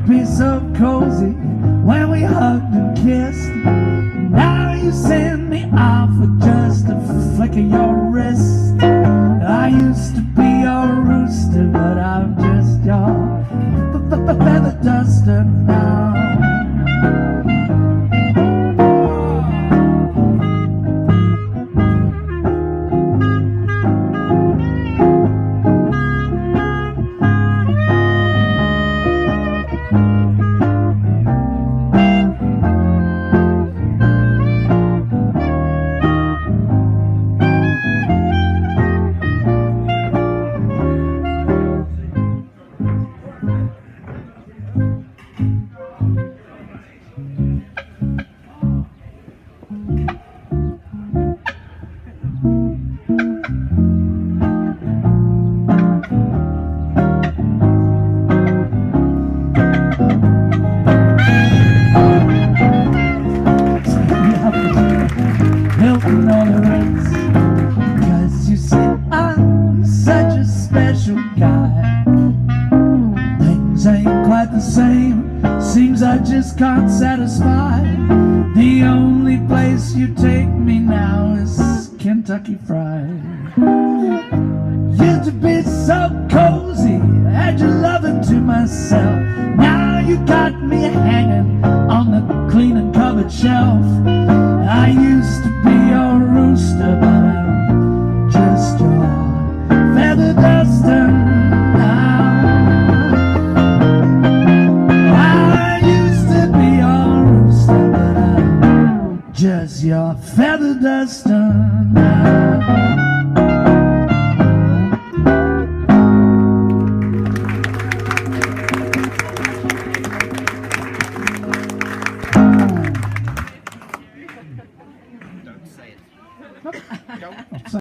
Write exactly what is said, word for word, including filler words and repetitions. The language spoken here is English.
be so cozy when we hugged and kissed. Now you send me off with just a flick of your wrist. I used to be your rooster, but I'm just your feather duster now. Cause you see I'm such a special guy. Things ain't quite the same, seems I just can't satisfy. The only place you take me now is Kentucky Fried. Used to be so cozy, had your loving to myself. Now you got me hanging on the clean and covered shelf. I used to be your rooster, but I'm just your feather duster now. I used to be your rooster, but I'm just your feather duster now. Don't say it. Don't.